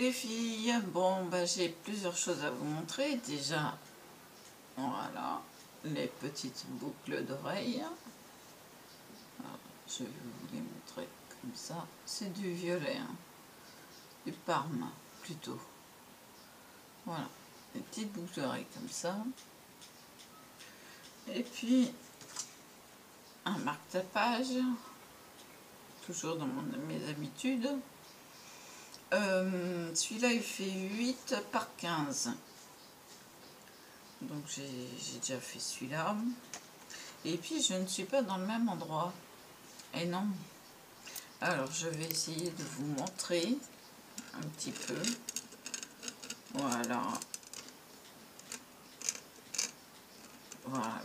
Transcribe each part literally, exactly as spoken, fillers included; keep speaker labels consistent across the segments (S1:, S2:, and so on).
S1: les filles, bon bah j'ai plusieurs choses à vous montrer. Déjà, voilà, les petites boucles d'oreilles. Je vais vous les montrer comme ça. C'est du violet, hein. Du Parme plutôt. Voilà, des petites boucles d'oreilles comme ça. Et puis un marque-tapage, toujours dans mon, mes habitudes. Euh, Celui-là il fait huit par quinze. Donc j'ai déjà fait celui-là. Et puis je ne suis pas dans le même endroit. Et non. Alors je vais essayer de vous montrer un petit peu. Voilà. Voilà.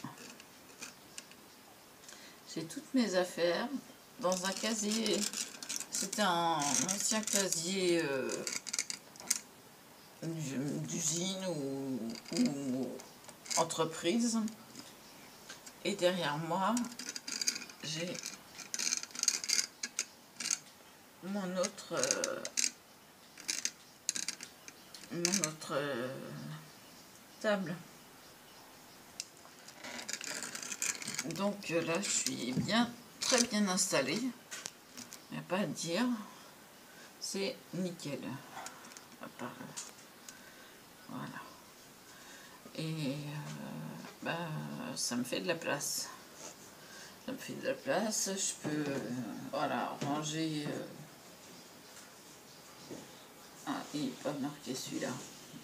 S1: J'ai toutes mes affaires dans un casier. C'était un ancien casier euh, d'usine ou, ou entreprise. Et derrière moi, j'ai mon autre euh, mon autre euh, table. Donc là, je suis bien, très bien installée. Il n'y a pas à dire. C'est nickel. Voilà. Et euh, bah, ça me fait de la place. Ça me fait de la place. Je peux, euh, voilà, ranger. Euh... Ah, il n'est pas marqué celui-là.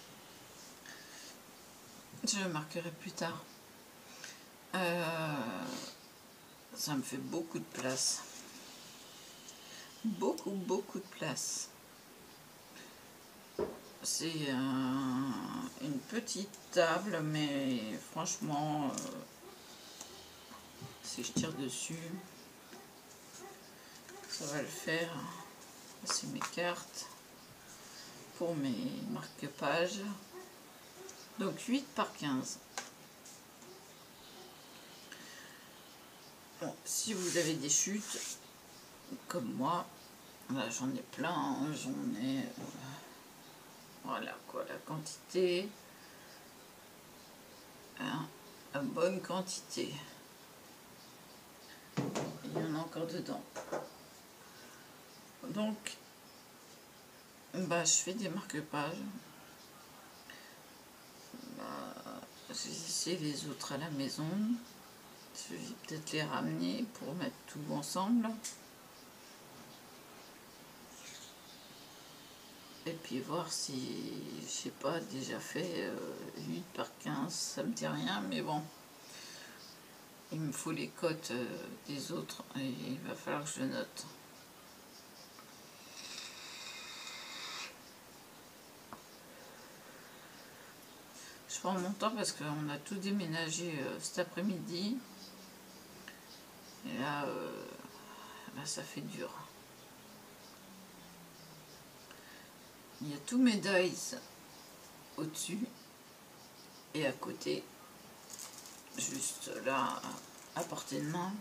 S1: Je le marquerai plus tard. Euh, ça me fait beaucoup de place. Beaucoup, beaucoup de place. C'est un, une petite table, mais franchement, euh, si je tire dessus, ça va le faire. C'est mes cartes pour mes marque-pages. Donc huit par quinze. Bon, si vous avez des chutes, comme moi, là j'en ai plein, hein, j'en ai... Euh, voilà quoi, la quantité. Hein, la bonne quantité. Il y en a encore dedans. Donc, bah, je fais des marque-pages. Bah, j'ai laissé les autres à la maison. Je vais peut-être les ramener pour mettre tout ensemble. Et puis voir si, je sais pas, déjà fait euh, huit par quinze, ça me dit rien, mais bon. Il me faut les cotes euh, des autres et il va falloir que je le note. Je prends mon temps parce qu'on a tout déménagé euh, cet après-midi. Et là, euh, là, ça fait dur. Il y a tous mes dies au-dessus et à côté, juste là, à portée de main.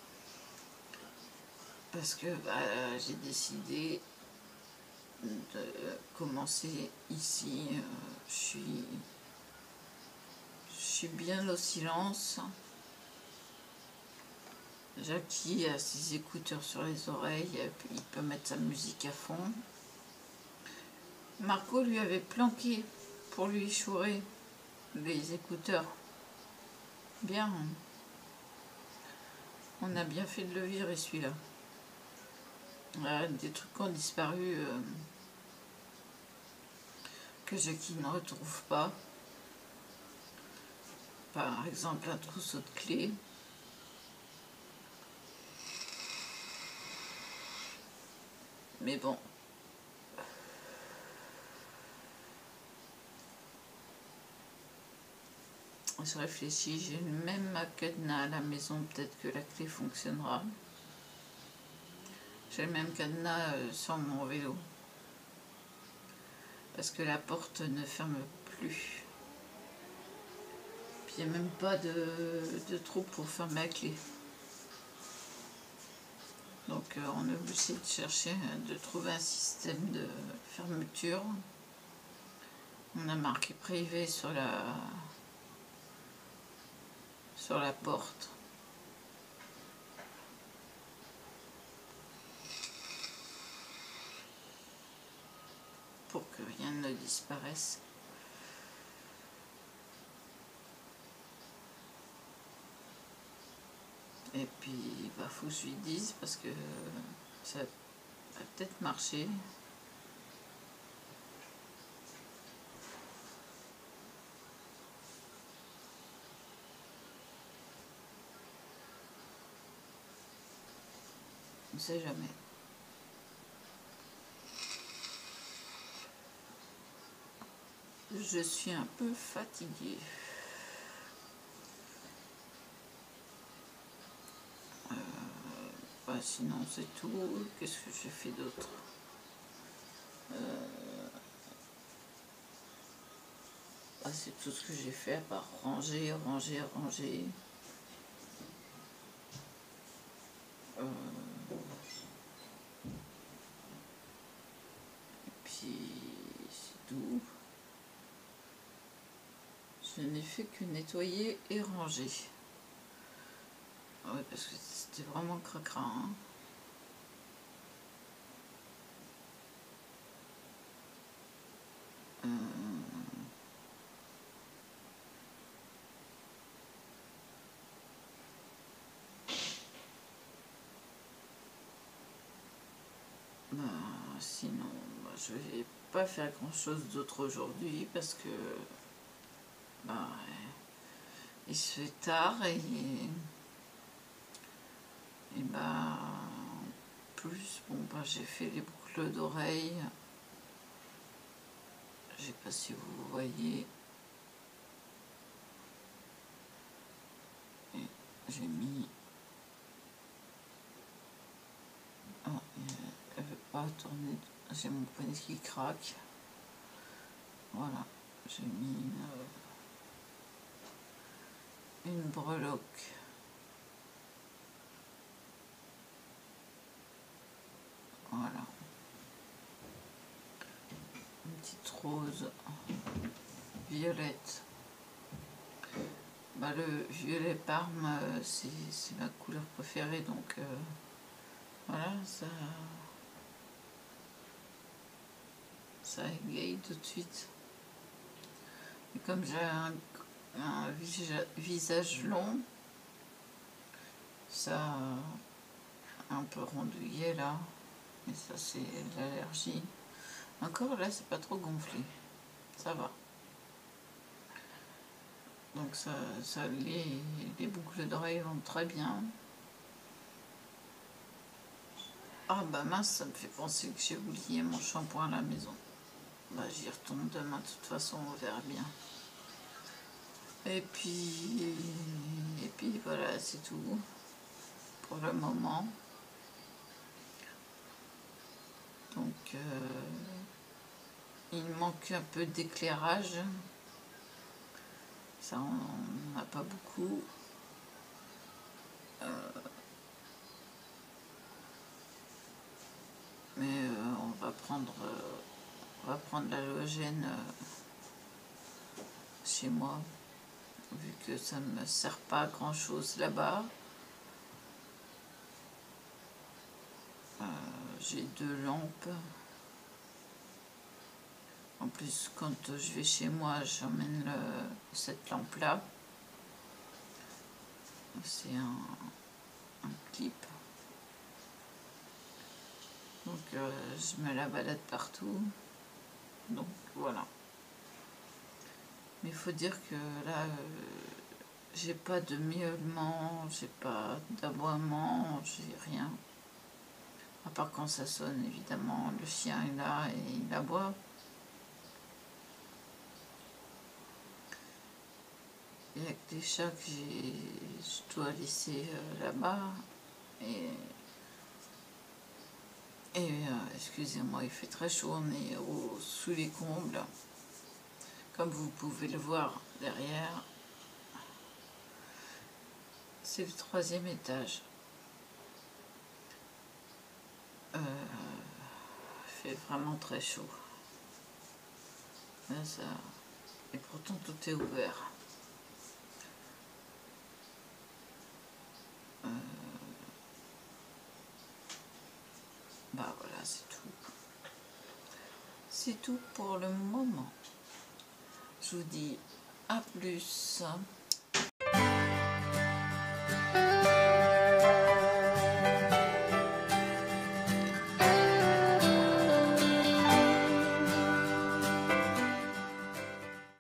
S1: Parce que bah, j'ai décidé de commencer ici. Euh, je suis, je suis bien au silence. Jackie a ses écouteurs sur les oreilles, il peut mettre sa musique à fond. Marco lui avait planqué pour lui chourer les écouteurs. Bien. On a bien fait de le virer celui-là. Euh, des trucs qui ont disparu euh, que Jackie ne retrouve pas. Par exemple, un trousseau de clés. Mais bon. Je réfléchis, j'ai même ma cadenas à la maison, peut-être que la clé fonctionnera. J'ai le même cadenas euh, sur mon vélo. Parce que la porte ne ferme plus. Puis il n'y a même pas de, de trou pour fermer la clé. Donc on est obligé de chercher, de trouver un système de fermeture. On a marqué privé sur la sur la porte. Pour que rien ne disparaisse. Et puis il bah, faut que je lui dise parce que ça va peut-être marcher. On ne sait jamais. Je suis un peu fatiguée. Euh, bah, sinon c'est tout. Qu'est-ce que j'ai fait d'autre? euh, bah, C'est tout ce que j'ai fait à part ranger, ranger, ranger. Euh, et puis c'est tout. Je n'ai fait que nettoyer et ranger. Oui, parce que c'était vraiment cracra. Hein. Euh... Bah, sinon, bah, je vais pas faire grand chose d'autre aujourd'hui parce que bah, il se fait tard et, et bah, en plus, bon, bah, j'ai fait les boucles d'oreilles. Je sais pas si vous voyez. Et j'ai mis. Oh, elle veut pas tourner. J'ai mon poignet qui craque. Voilà, j'ai mis une, une breloque. Voilà. Une petite rose violette. Bah, le violet parme, c'est ma couleur préférée, donc euh, voilà, ça, ça égaye tout de suite. Et comme j'ai un, un visage long, ça a un peu rondouillé là, mais ça c'est l'allergie. Encore là, c'est pas trop gonflé, ça va. Donc ça, ça les, les boucles d'oreilles vont très bien. Ah bah mince, ça me fait penser que j'ai oublié mon shampoing à la maison. Bah j'y retourne demain, de toute façon on verra bien. Et puis, et puis voilà, c'est tout pour le moment. Donc euh, il manque un peu d'éclairage. Ça, on n'a pas beaucoup. Euh, mais euh, on va prendre, euh, on va prendre l'halogène euh, chez moi, vu que ça ne me sert pas à grand chose là-bas. Euh, J'ai deux lampes. En plus, quand je vais chez moi, j'emmène cette lampe-là. C'est un, un clip. Donc, euh, je me la balade partout. Donc, voilà. Mais il faut dire que là, euh, j'ai pas de miaulement, j'ai pas d'aboiement, j'ai rien. À part quand ça sonne, évidemment, le chien est là et il aboie. Il y a que des chats que je dois laisser euh, là-bas. Et, et euh, excusez-moi, il fait très chaud, on est au, sous les combles. Comme vous pouvez le voir derrière. C'est le troisième étage. Euh, il fait vraiment très chaud. Là, ça... Et pourtant tout est ouvert. Euh... Bah voilà, c'est tout. C'est tout pour le moment. Je vous dis à plus.